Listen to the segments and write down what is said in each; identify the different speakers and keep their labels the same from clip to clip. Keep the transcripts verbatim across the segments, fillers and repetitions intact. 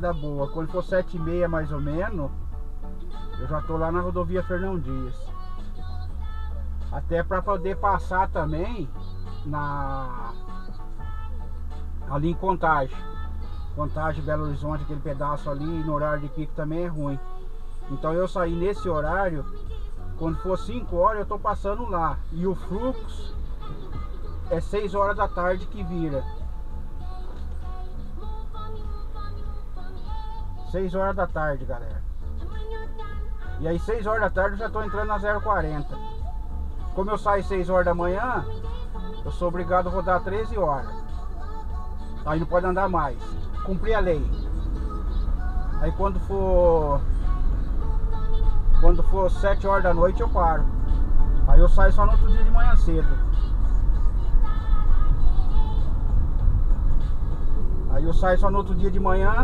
Speaker 1: boa. Quando for sete e meia mais ou menos, eu já tô lá na rodovia Fernão Dias. Até para poder passar também na ali em Contagem. Contagem, Belo Horizonte, aquele pedaço ali, no horário de pico também é ruim. Então eu saí nesse horário, quando for cinco horas eu tô passando lá. E o fluxo é seis horas da tarde que vira. seis horas da tarde, galera. E aí seis horas da tarde eu já tô entrando na zero quarenta. Como eu saio seis horas da manhã, eu sou obrigado a rodar treze horas. Aí não pode andar mais. Cumprir a lei. Aí quando for Quando for sete horas da noite eu paro. Aí eu saio só no outro dia de manhã cedo. Aí eu saio só no outro dia de manhã.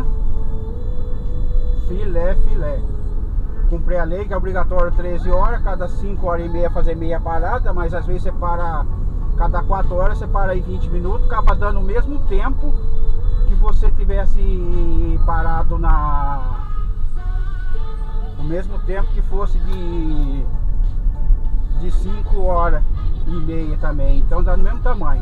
Speaker 1: Filé, filé. Cumprir a lei, que é obrigatório treze horas. Cada cinco horas e meia fazer meia parada. Mas às vezes você para, cada quatro horas você para aí vinte minutos. Acaba dando o mesmo tempo que você tivesse parado na... O mesmo tempo que fosse de de cinco horas e meia também. Então dá no mesmo tamanho.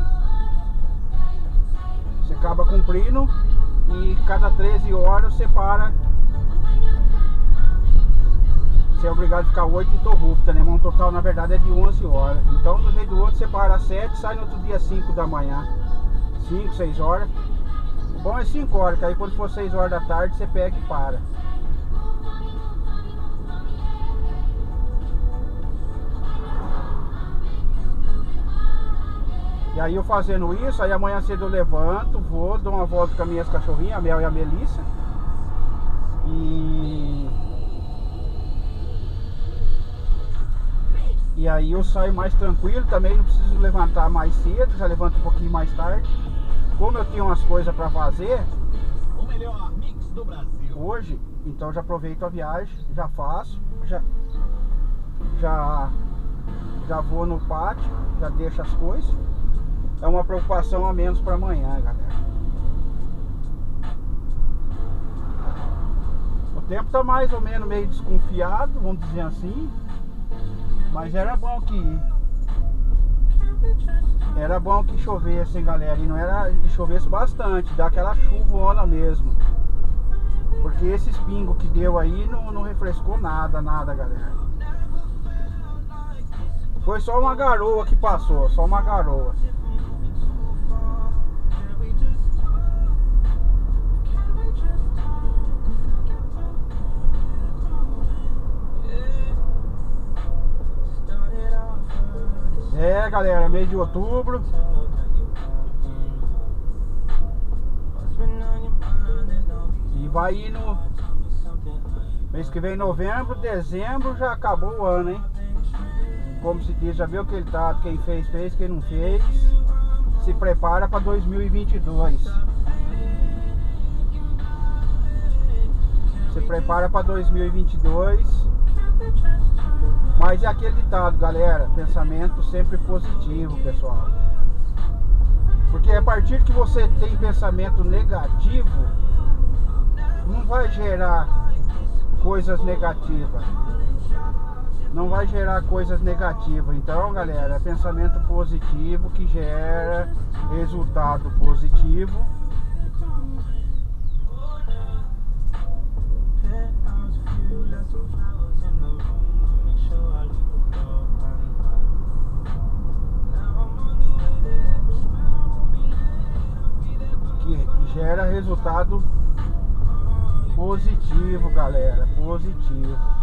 Speaker 1: Você acaba cumprindo e cada treze horas você para. Você é obrigado a ficar oito interruptas, né? Mas um total na verdade é de onze horas. Então do jeito do outro você para às sete, sai no outro dia cinco da manhã. cinco, seis horas. O bom é cinco horas, que aí quando for seis horas da tarde você pega e para. E aí eu fazendo isso, aí amanhã cedo eu levanto, vou, dou uma volta com as minhas cachorrinhas, a Mel e a Melissa. E... E aí eu saio mais tranquilo, também não preciso levantar mais cedo, já levanto um pouquinho mais tarde. Como eu tenho umas coisas pra fazer
Speaker 2: o melhor mix do Brasil
Speaker 1: hoje, então já aproveito a viagem, já faço, já, já, já vou no pátio, já deixo as coisas. É uma preocupação a menos para amanhã, galera. O tempo tá mais ou menos meio desconfiado, vamos dizer assim. Mas era bom que Era bom que chovesse, hein, galera. E não era e chovesse bastante, dá aquela chuvona mesmo. Porque esses pingos que deu aí não, não refrescou nada, nada, galera. Foi só uma garoa que passou, só uma garoa. É, galera, mês de outubro. E vai indo. Mês que vem, novembro, dezembro, já acabou o ano, hein? Como se diz, já viu que ele tá, quem fez, fez, quem não fez, se prepara para dois mil e vinte e dois. Se prepara para dois mil e vinte e dois. Mas é aquele ditado, galera, pensamento sempre positivo, pessoal. Porque a partir que você tem pensamento negativo, não vai gerar coisas negativas. Não vai gerar coisas negativas. Então, galera, é pensamento positivo que gera resultado positivo. Que gera resultado positivo, galera, positivo.